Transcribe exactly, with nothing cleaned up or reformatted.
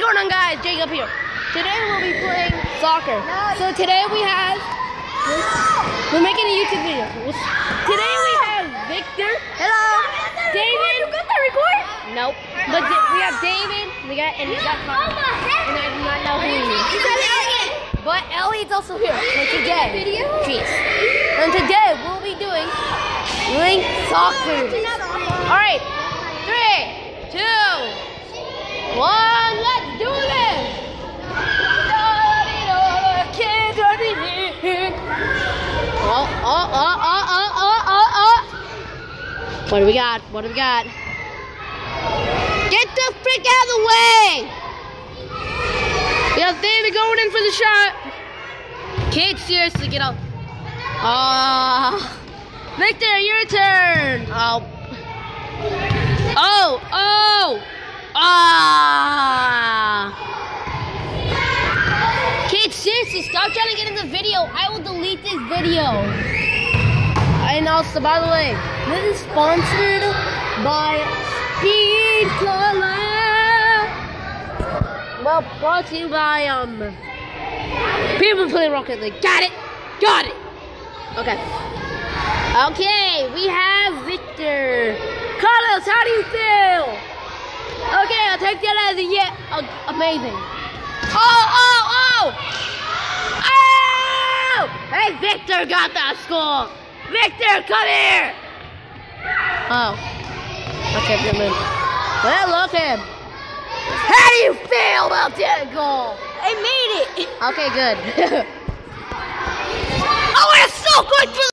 going on, guys? Jacob here. Today we'll be playing soccer. So today we have, we're making a YouTube video. Today we have Victor. Hello. David. You got that record? Nope. But we have David. We got and we got Carl. And I do not know who he is. But Elliot's also here. So today, jeez. And today we'll be doing link soccer. All right. Three, two, one. Let's do this. Oh, oh, oh, oh, oh, oh, oh, oh. What do we got? What do we got? Get the frick out of the way! We have David going in for the shot. Kate, seriously, get up. Oh. Victor, your turn. Oh. Oh, oh. Ah. Kate, seriously, stop trying to get in the video. I will delete this video. And also, by the way, this is sponsored by Speed Cola. Well, brought to you by um people play Rocket League. Got it, got it. Okay, okay. We have Victor. Carlos, how do you feel? Okay, I'll take that as a yeah. Uh, amazing. Oh, oh, oh! Oh! Hey, Victor got that score. Victor, come here! Oh. Okay, good move. Well, look at him. How do you feel about that goal? I made it. Okay, good. Oh, it's so good for